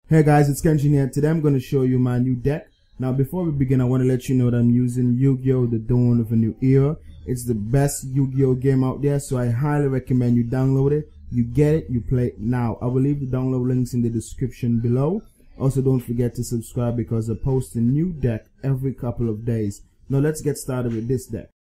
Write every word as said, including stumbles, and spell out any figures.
Hey guys, it's Kenshin here. Today I'm going to show you my new deck. Now before we begin, I want to let you know that I'm using Yu-Gi-Oh! The Dawn of a New Era. It's the best Yu-Gi-Oh! Game out there, so I highly recommend you download it. You get it, you play it now. I will leave the download links in the description below. Also, don't forget to subscribe because I post a new deck every couple of days. Now let's get started with this deck.